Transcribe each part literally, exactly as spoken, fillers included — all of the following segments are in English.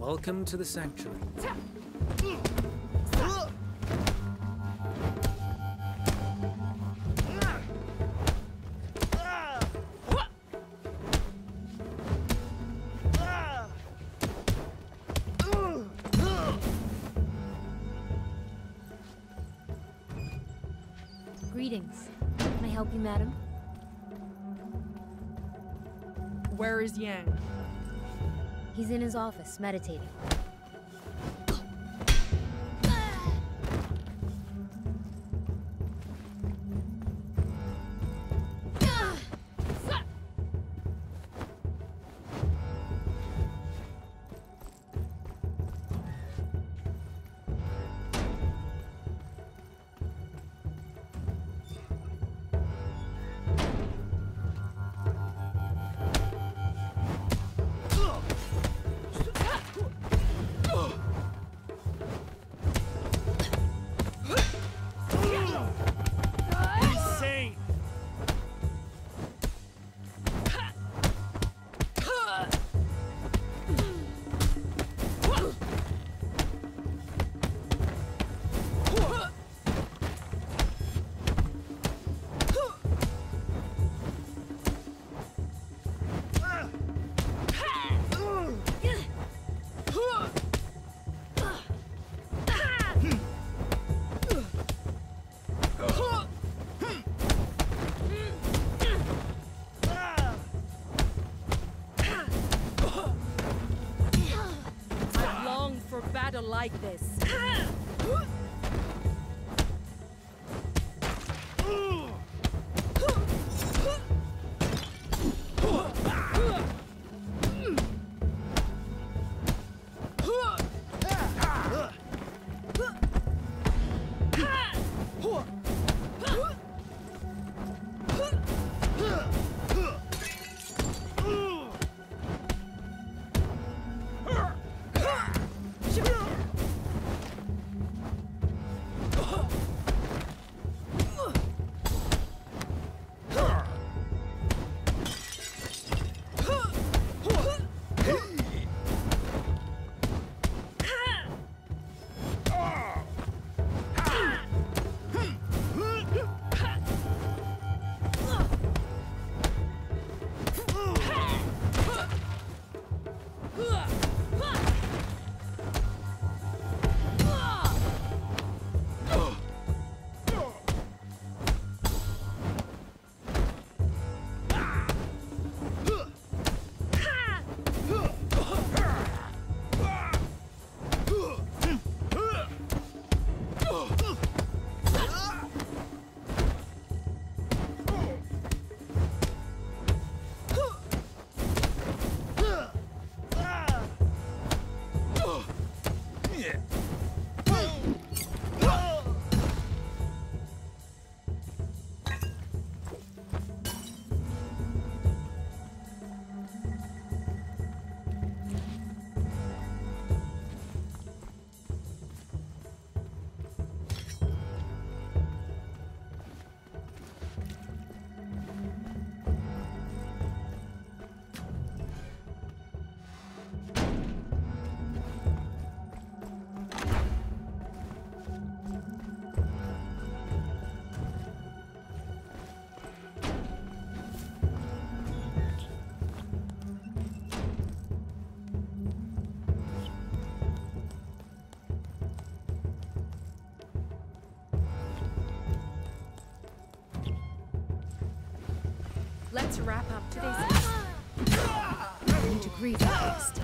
Welcome to the sanctuary. Greetings. Can I help you, madam? Where is Yang? He's in his office, meditating. Like this. Let's wrap up today's Going to grieve next.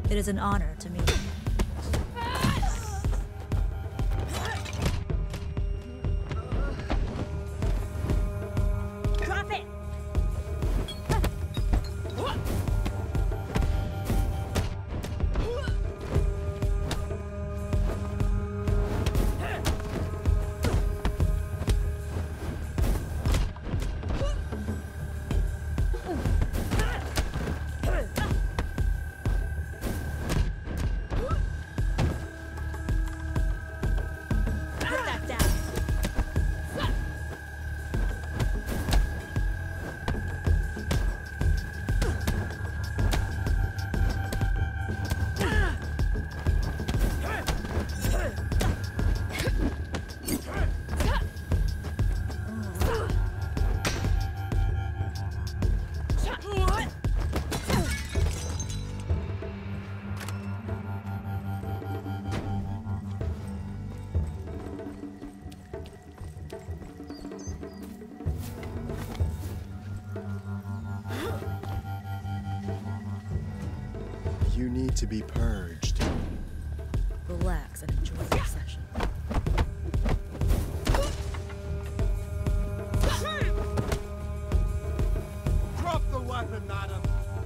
It is an honor to meet you. Drop it! You need to be purged. Relax and enjoy your session. Drop the weapon, madam!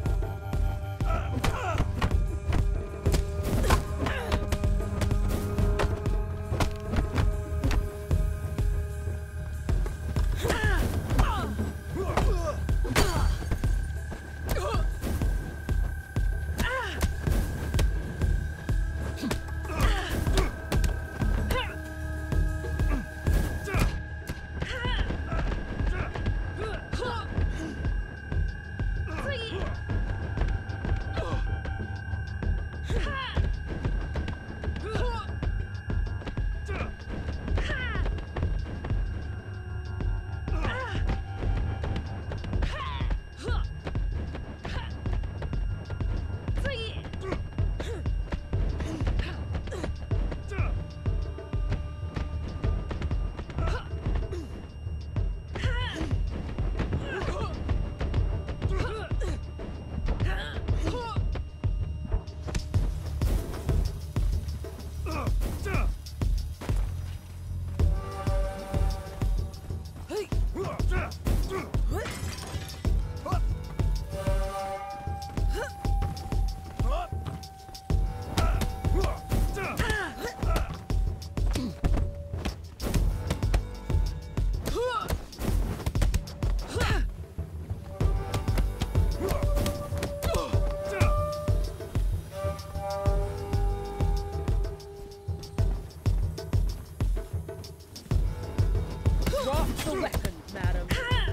Drop the weapon, madam.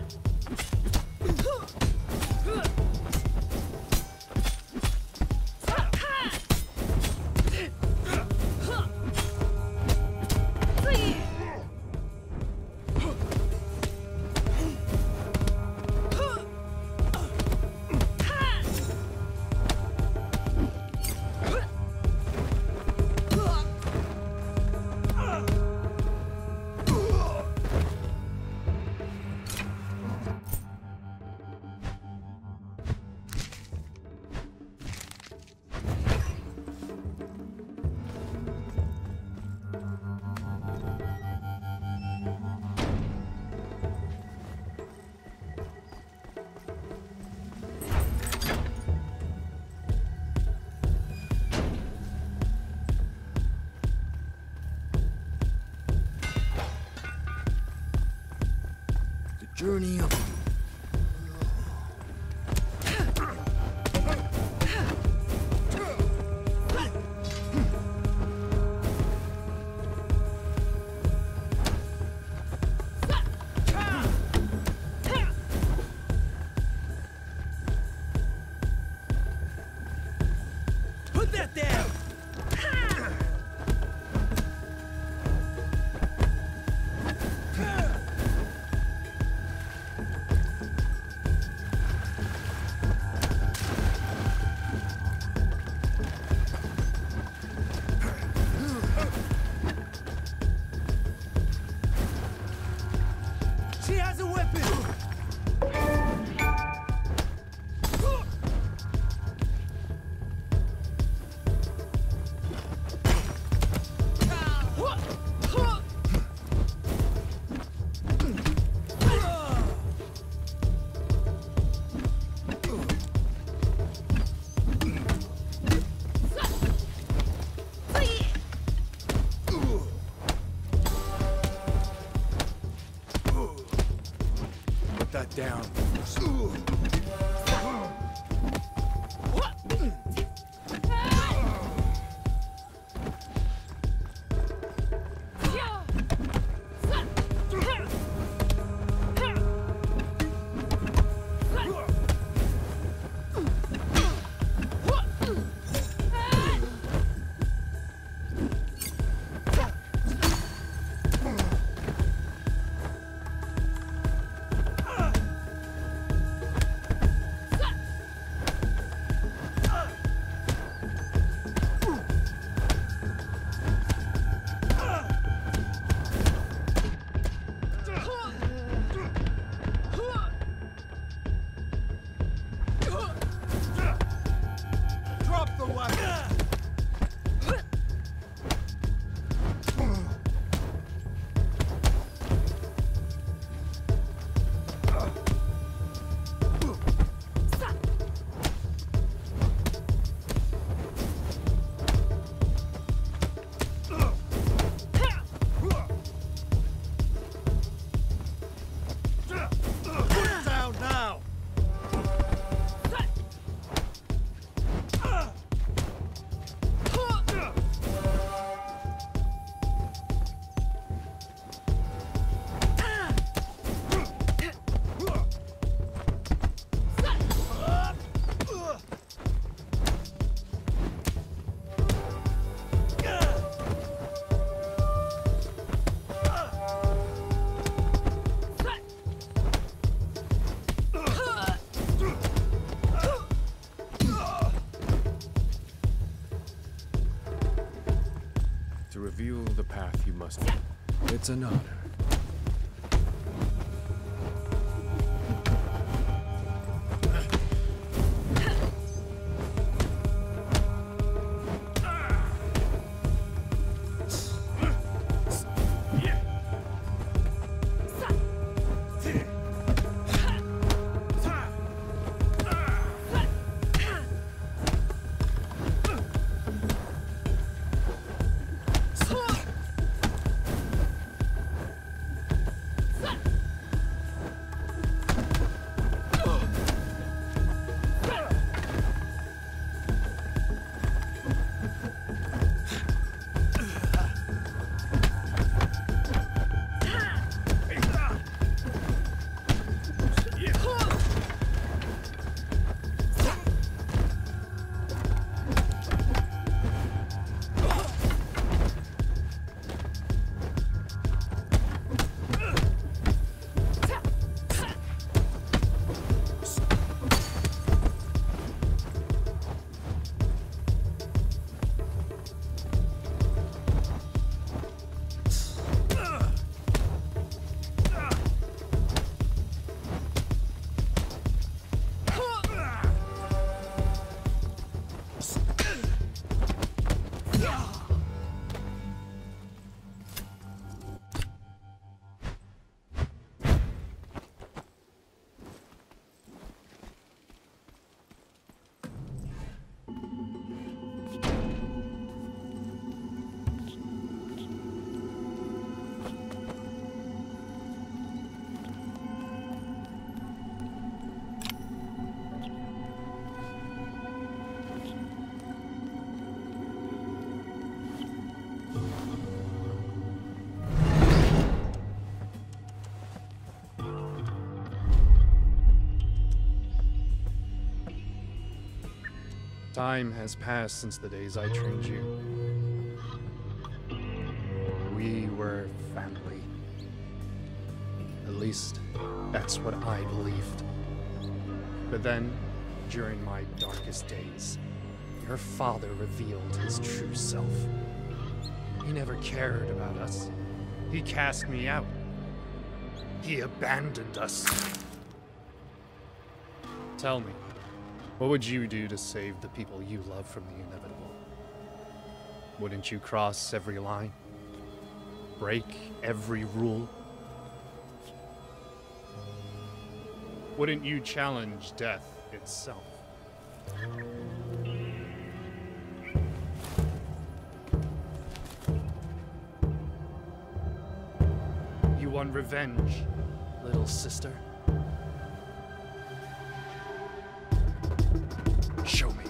Journey of... Put that down! She has a weapon! the weapon! To reveal the path you must take. It's an honor. Time has passed since the days I trained you. We were family. At least, that's what I believed. But then, during my darkest days, your father revealed his true self. He never cared about us. He cast me out. He abandoned us. Tell me, what would you do to save the people you love from the inevitable? Wouldn't you cross every line? Break every rule? Wouldn't you challenge death itself? You want revenge, little sister? Show me.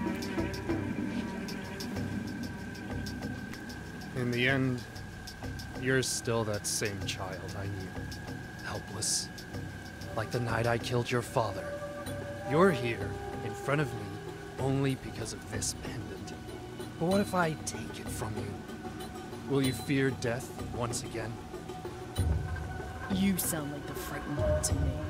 In the end, You're still that same child I knew. Helpless. Like the night I killed your father. You're here, in front of me, only because of this pendant. But what if I take it from you? Will you fear death once again? You sound like the frightened one to me.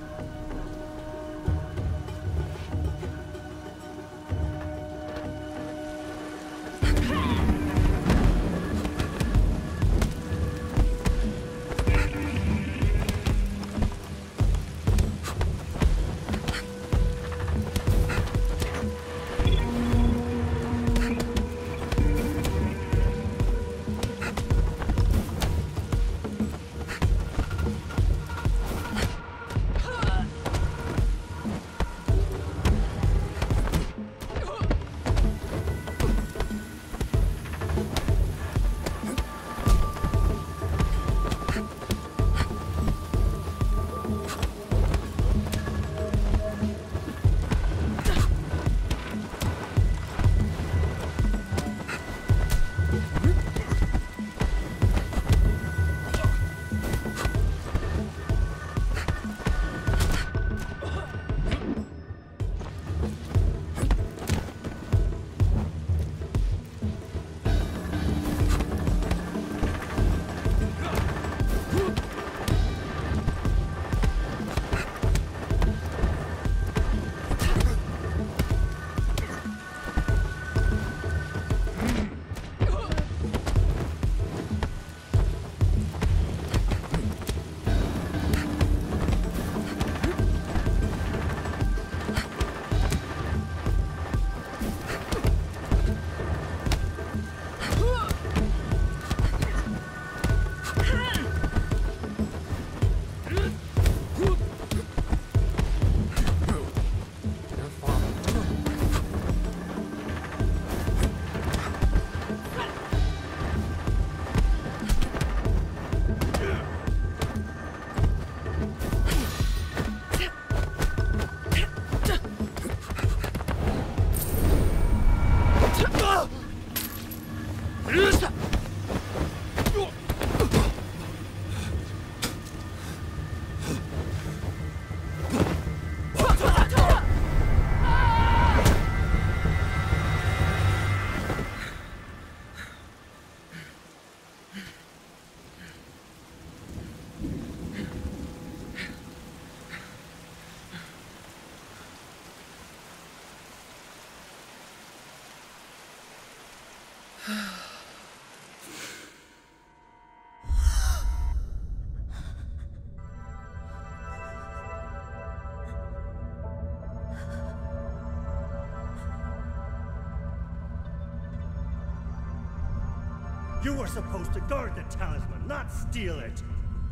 You were supposed to guard the talisman, not steal it!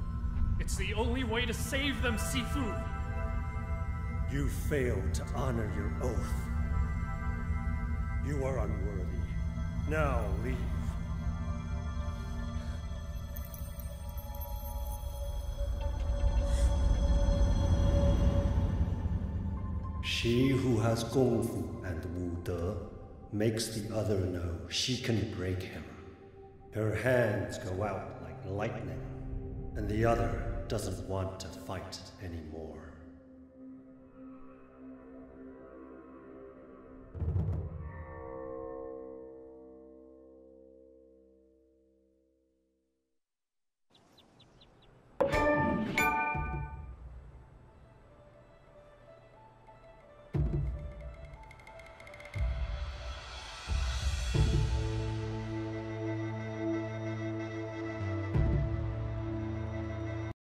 It's the only way to save them, Sifu! You failed to honor your oath. You are unworthy. Now leave. She who has Gong Fu and Wu De makes the other know she can break him. Her hands go out like lightning, and the other doesn't want to fight anymore.